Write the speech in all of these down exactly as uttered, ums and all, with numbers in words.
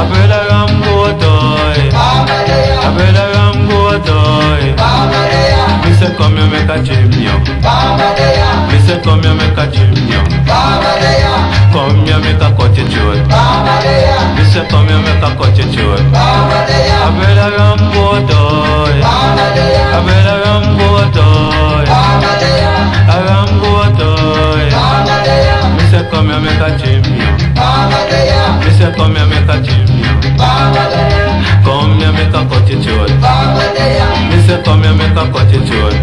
better ram go toy. I better ram go toy. Me say come here make a chimney. Me say come here make a chimney. Come here make a cottage wood. Me say come here make a cottage wood. I better ram go toy. I better ram go toy. I ram go toy. Me say come here make a chimney. Me say come here make a chimney. Come here make a cottage wood. Me say come here make a cottage wood.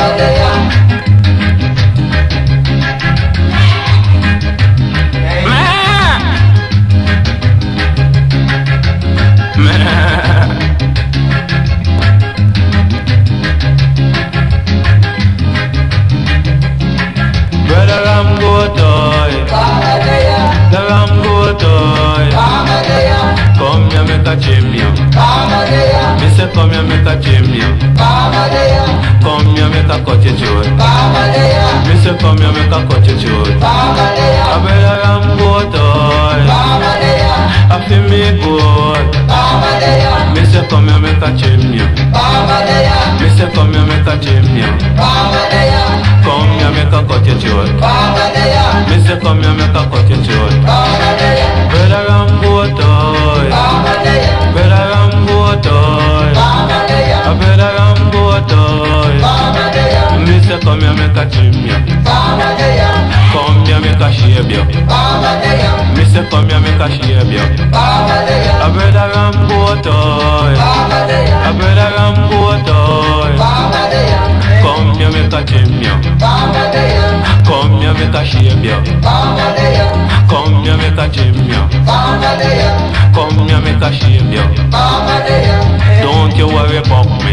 Brother Ram go toy. The Ram go toy. Come here make a chimney. Me say come here make a chimney. Come here make a cottage wood. Me say come here make a cottage wood. I better Ram go toy. I feel me good. Me say come here make a chimney. Me say come here make a chimney. Come here make a cottage wood. Me say come here make a cottage wood. Better Ram go toy. Better Ram go toy. I better Ram go toy. Me say come here make a chimney. Come here make a shave you. Me say come here make a shave you. I better Ram go toy. I better Ram go toy. Come here make a chimney. Come here make a shave you. Come here make a chimney. Come here make a shave you. Don't you worry about me.